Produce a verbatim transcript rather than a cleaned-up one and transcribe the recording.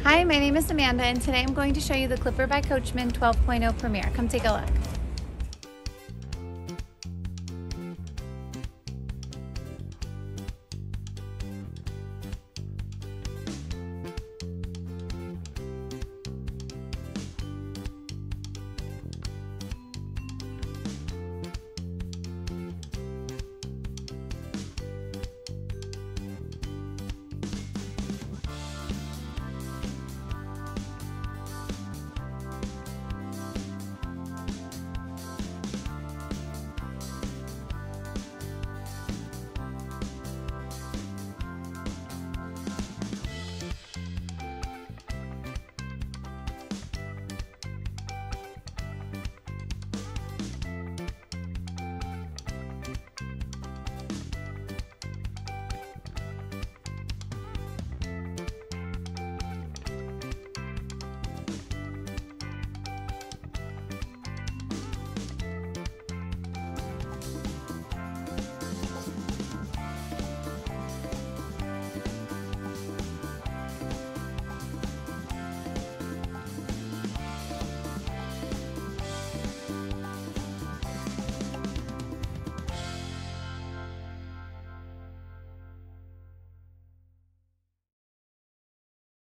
Hi, my name is Amanda, and today I'm going to show you the Clipper by Coachmen twelve point oh Premier. Come take a look.